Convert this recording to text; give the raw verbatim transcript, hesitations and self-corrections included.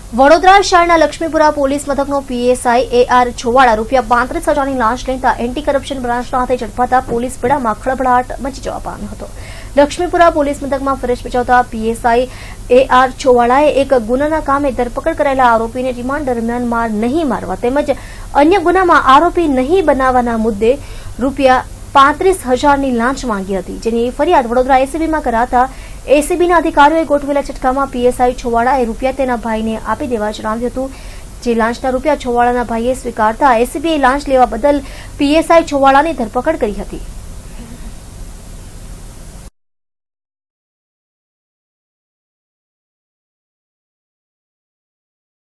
વડોદરા શહેરના લક્ષ્મીપુરા પોલીસ મથકનો PSI A R Chhovada રૂપિયા પાંત્રીસ હજારની લાંચ લેતા એન્ટી કરપ્શન બ્રાન્ચના હાથે ઝડપાતા પોલીસ બેડામાં ખળભળાટ મચી જવા પામ્યો હતો। લક્ષ્મીપુરા પોલીસ મથકમાં ફરજ બજાવતા પીએસઆઈ એ આર છોવાડાએ એક ગુનાના કામે ધરપકડ કરાયેલા આરોપીને રિમાન્ડ દરમિયાન માર નહીં મારવા તેમજ અન્ય ગુનામાં આરોપી નહીં બનાવવાના મુદ્દે રૂપિયા પાંત્રીસ હજારની લાંચ માંગી હતી, જેની ફરિયાદ વડોદરા એસીબીમાં કરાતા એસીબીના અધિકારીઓએ ગોઠવેલા ઝટકામાં પીએસઆઈ છોવાડાએ રૂપિયા તેના ભાઈને આપી દેવા જણાવ્યું હતું, જે લાંચના રૂપિયા છોવાડાના ભાઈએ સ્વીકારતા એસીબીએ લાંચ લેવા બદલ પીએસઆઈ છોવાડાની ધરપકડ કરી હતી।